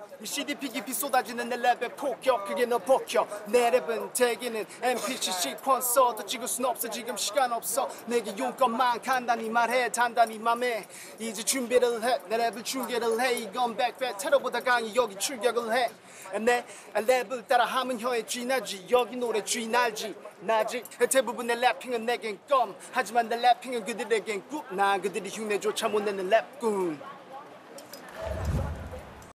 CDP 깊이 쏟아지는 내 랩의 폭격 그게 너 벗겨 내 랩은 대기는 MPC 권 써도 찍을 순 없어 지금 시간 없어 내게 용건만 간단히 말해 단단히 맘에 이제 준비를 해 내 랩을 중계를 해 이건 백배 테러보다 강히 여기 출격을 해 내 랩을 따라하면 혀에 쥐나지 여기 노래 쥐날지 나지 대부분 내 래핑은 내겐 껌 하지만 내 래핑은 그들에겐 굽 난 그들이 흉내조차 못 내는 랩꾼